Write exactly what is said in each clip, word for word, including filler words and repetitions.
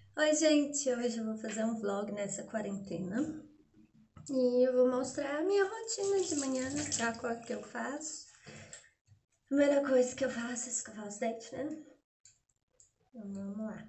Oi, gente! Hoje eu vou fazer um vlog nessa quarentena e eu vou mostrar a minha rotina de manhã, a qual que eu faço. Primeira coisa que eu faço é escovar os dentes, né? Então, vamos lá.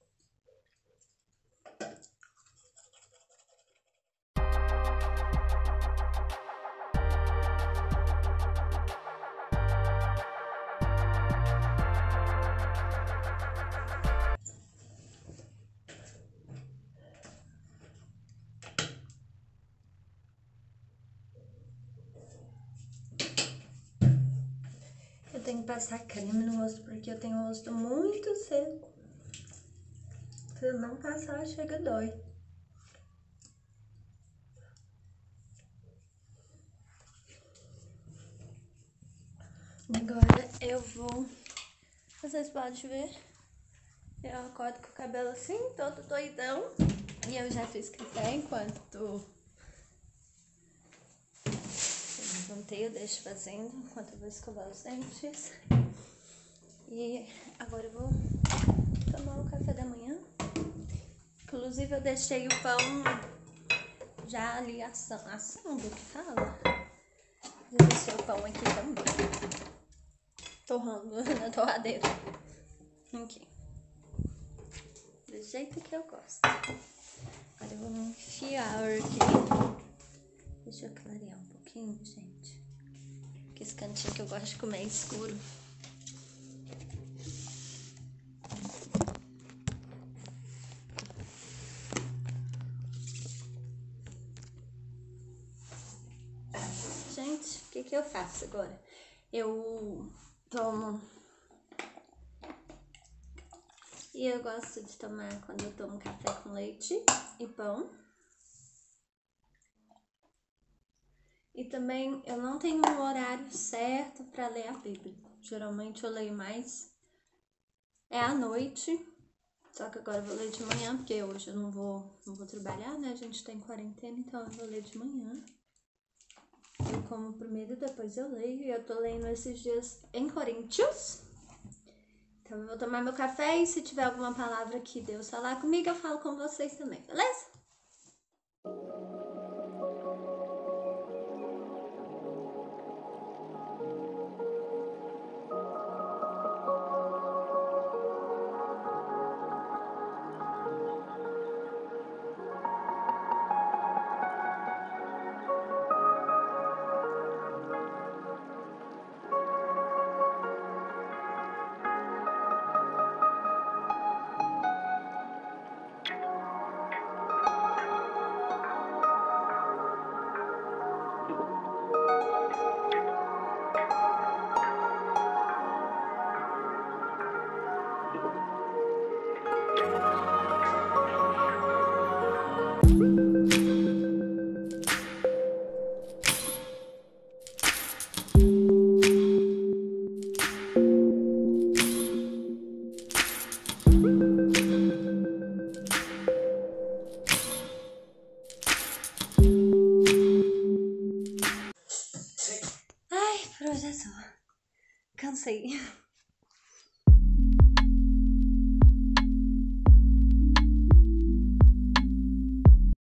Eu tenho que passar creme no rosto porque eu tenho o rosto muito seco. Se eu não passar, chega dói. Agora eu vou... Vocês podem ver, eu acordo com o cabelo assim, todo doidão. E eu já fiz café enquanto eu levantei, eu deixo fazendo enquanto eu vou escovar os dentes. E agora eu vou tomar o café da manhã. Inclusive eu deixei o pão já ali assando, assando que fala. Eu deixei o pão aqui também, torrando na torradeira. Aqui. Do jeito que eu gosto. Agora eu vou me enfiar aqui. Deixa eu clarear um pouquinho, gente. Porque esse cantinho que eu gosto de comer é escuro. Gente, o que que eu faço agora? Eu tomo... E eu gosto de tomar quando eu tomo café com leite e pão. E também eu não tenho um horário certo para ler a Bíblia. Geralmente eu leio mais é à noite. Só que agora eu vou ler de manhã, porque hoje eu não vou, não vou trabalhar, né? A gente tá em quarentena, então eu vou ler de manhã. Eu como primeiro e depois eu leio. E eu tô lendo esses dias em Coríntios. Então eu vou tomar meu café e se tiver alguma palavra que Deus falar comigo, eu falo com vocês também, beleza? Ai, por hoje é só. Cansei.